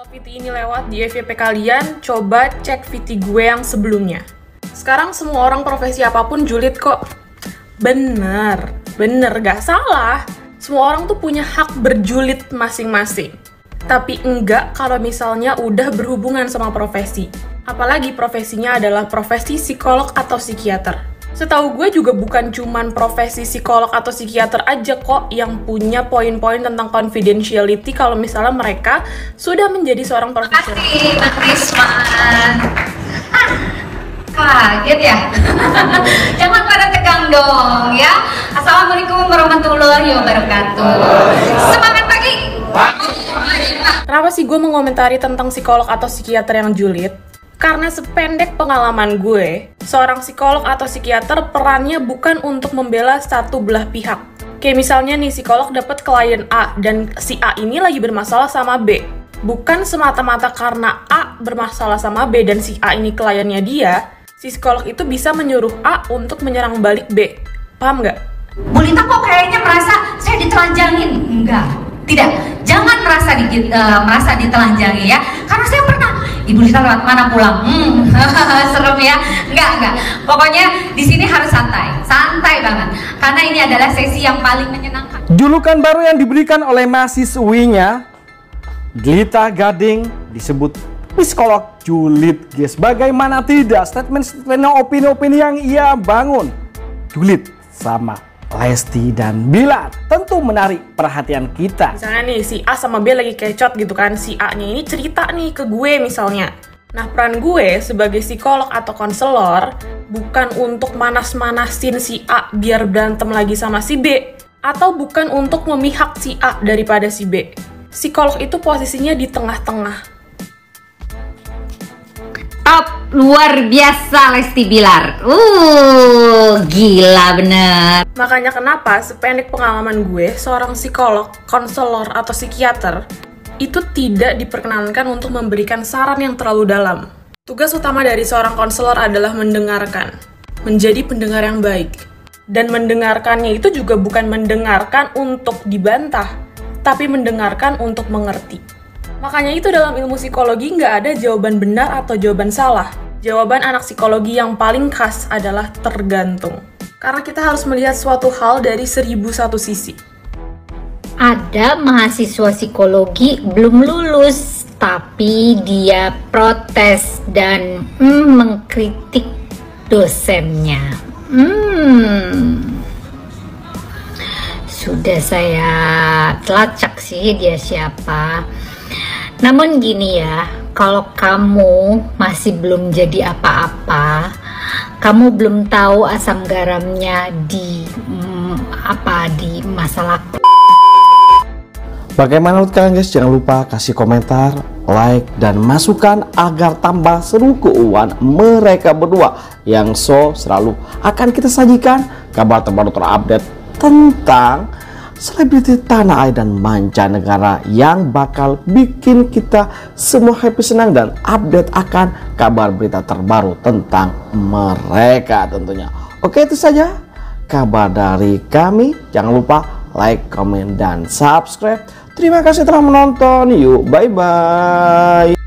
VT ini lewat di FYP kalian, coba cek VT gue yang sebelumnya. Sekarang semua orang profesi apapun julid kok. Bener gak salah. Semua orang tuh punya hak berjulid masing-masing. Tapi enggak kalau misalnya udah berhubungan sama profesi. Apalagi profesinya adalah profesi psikolog atau psikiater. Setahu gue juga bukan cuman profesi psikolog atau psikiater aja kok yang punya poin-poin tentang confidentiality kalau misalnya mereka sudah menjadi seorang profesional. Terima kasih, Mbak Risma. Kaget ya? Jangan pada tegang dong ya. Assalamualaikum warahmatullahi wabarakatuh. Semangat pagi. Kenapa sih gue mengomentari tentang psikolog atau psikiater yang julid? Karena sependek pengalaman gue, seorang psikolog atau psikiater perannya bukan untuk membela satu belah pihak. Kayak misalnya nih, psikolog dapat klien A dan si A ini lagi bermasalah sama B. Bukan semata-mata karena A bermasalah sama B dan si A ini kliennya dia, si psikolog itu bisa menyuruh A untuk menyerang balik B. Paham nggak? Bu Lita kok kayaknya merasa saya ditelanjangin? Enggak, tidak. Jangan merasa ditelanjangi ya. Karena saya pernah. Ibu Lita lewat mana pulang? Serem ya? Enggak. Pokoknya di sini harus santai banget. Karena ini adalah sesi yang paling menyenangkan. Julukan baru yang diberikan oleh mahasiswinya, Lita Gading, disebut psikolog julid, guys. Bagaimana tidak? Statement opini-opini yang ia bangun julid sama Lesti dan Bilar tentu menarik perhatian kita. Misalnya nih, si A sama B lagi kecot gitu kan, si A-nya ini cerita nih ke gue misalnya. Nah, peran gue sebagai psikolog atau konselor bukan untuk manas-manasin si A biar berantem lagi sama si B, atau bukan untuk memihak si A daripada si B. Psikolog itu posisinya di tengah-tengah. Top, luar biasa Lesti Bilar. Gila bener. Makanya kenapa sependek pengalaman gue, seorang psikolog, konselor, atau psikiater itu tidak diperkenankan untuk memberikan saran yang terlalu dalam. Tugas utama dari seorang konselor adalah mendengarkan, menjadi pendengar yang baik. Dan mendengarkannya itu juga bukan mendengarkan untuk dibantah, tapi mendengarkan untuk mengerti. Makanya itu dalam ilmu psikologi nggak ada jawaban benar atau jawaban salah. Jawaban anak psikologi yang paling khas adalah tergantung. Karena kita harus melihat suatu hal dari 1001 sisi. Ada mahasiswa psikologi belum lulus, tapi dia protes dan mengkritik dosennya. Sudah saya telacak sih dia siapa. Namun gini ya, kalau kamu masih belum jadi apa-apa, kamu belum tahu asam garamnya di di masalah. Bagaimana menurut kalian guys? Jangan lupa kasih komentar, like, dan masukan agar tambah seru keuangan mereka berdua yang selalu akan kita sajikan kabar terbaru terupdate tentang selebriti tanah air dan mancanegara yang bakal bikin kita semua happy, senang, dan update akan kabar berita terbaru tentang mereka tentunya. Oke, itu saja kabar dari kami. Jangan lupa like, comment, dan subscribe. Terima kasih telah menonton. Yuk, bye-bye.